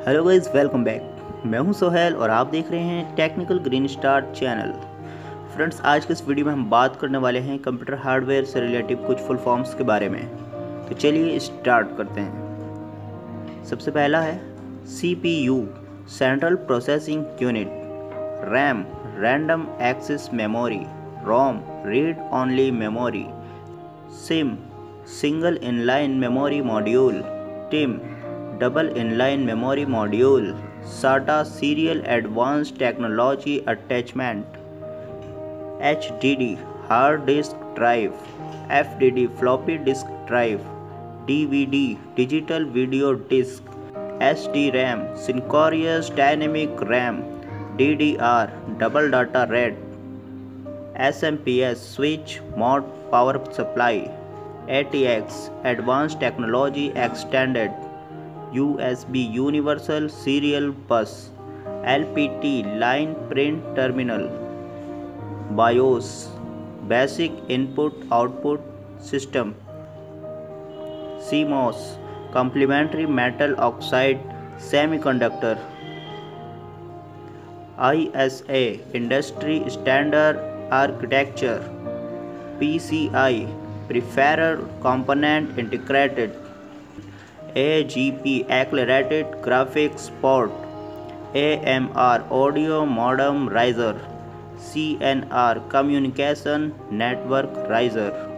Hello guys, welcome back. मैं हूं सोहेल और आप देख रहे हैं technical green star channel. Friends, आज के इस वीडियो में हम बात करने वाले हैं कंप्यूटर हार्डवेयर से रिलेटिव कुछ फुल फॉर्म्स के बारे में। तो चलिए स्टार्ट करते हैं। सबसे पहला है CPU, central processing unit. RAM, random access memory. ROM, read only memory. SIM, single inline memory module. DIMM, double inline memory module. SATA, serial advance technology attachment. HDD, hard disk drive. FDD, floppy disk drive. DVD, digital video disc. SDRAM, synchronous dynamic RAM. DDR, double data rate. SMPS, switch mode power supply. ATX, advance technology extended. USB, universal serial bus. LPT, line print terminal. BIOS, basic input output system. CMOS, complementary metal oxide semiconductor. ISA, industry standard architecture. PCI, peripheral component integrated. AGP, accelerated graphics port. AMR, audio modem riser. CNR, communication network riser.